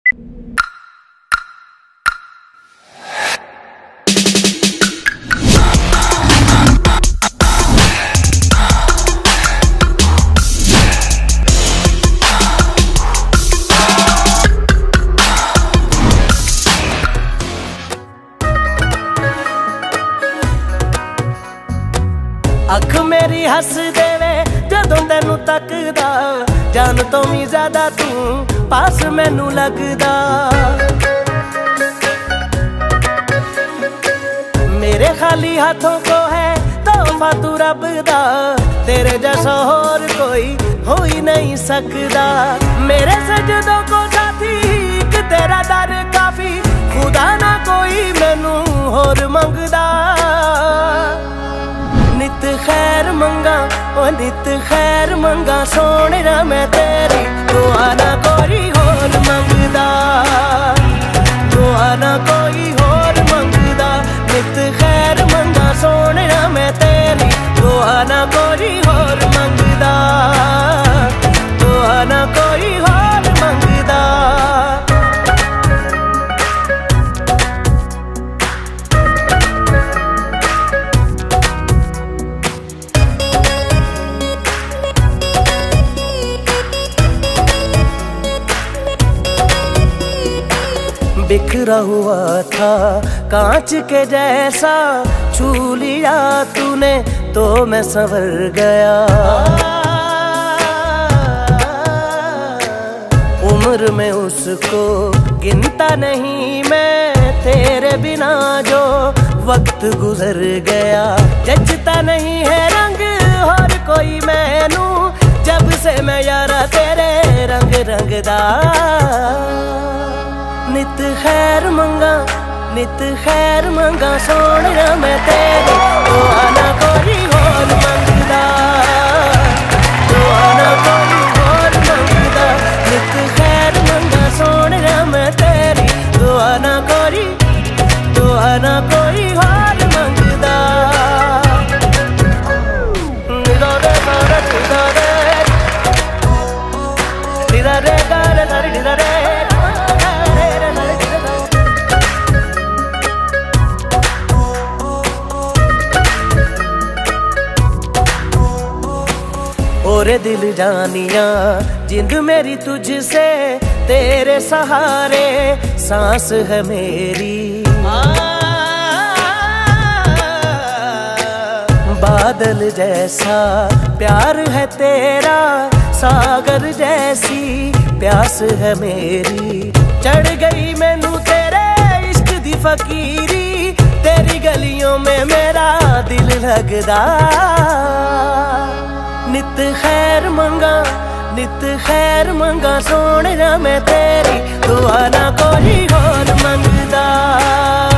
अख मेरी हस देवे जदों तेनू तकदा, जान तो भी ज्यादा तू पास मैनू लगदा। मेरे खाली हाथों को है तोहफा तू रब दा, तेरे जैसा होर कोई हो ही नहीं सकदा। मेरे सजदों को साथी एक तेरा दर काफी, खुदा ना कोई मैनू होर मंगदा। नित खैर मंगा ओ नित खैर मंगा सोने ना मैं तेरी, दुआ ना कोई होर मंगदा, दुआ ना कोई होर मंगदा। नित खैर मंगा सोने ना मैं तेरी, दुआ ना कोई होर मंगदा, दुआ ना कोई होर मंगदा। बिखरा हुआ था कांच के जैसा, छू लिया तूने तो मैं संवर गया। उम्र में उसको गिनता नहीं मैं, तेरे बिना जो वक्त गुजर गया। जचता नहीं है रंग और कोई मैनू, जब से मैं यारा तेरे रंग रंगदा। नित खैर मंगा नित खैर मंगा सोने ना मैं तेरी, दुआ ना कोई होर मंगदा, दुआ ना कोई होर मंगदा। नित खैर मंगा सोने ना मैं तेरी, दुआ ना कोई होर मंगदा। निदा रे गारे निदा रे निदा रे गारे सारे निदा रे। ओरे दिल जानिया जिंद मेरी तुझसे, तेरे सहारे सांस है मेरी। बादल जैसा प्यार है तेरा, सागर जैसी प्यास है मेरी। चढ़ गई मैनू तेरे इश्क दी फकीरी, तेरी गलियों में मेरा दिल लगदा। नित खैर मंगा सोने ना मैं तेरी, दुआ ना कोई होर मंगदा।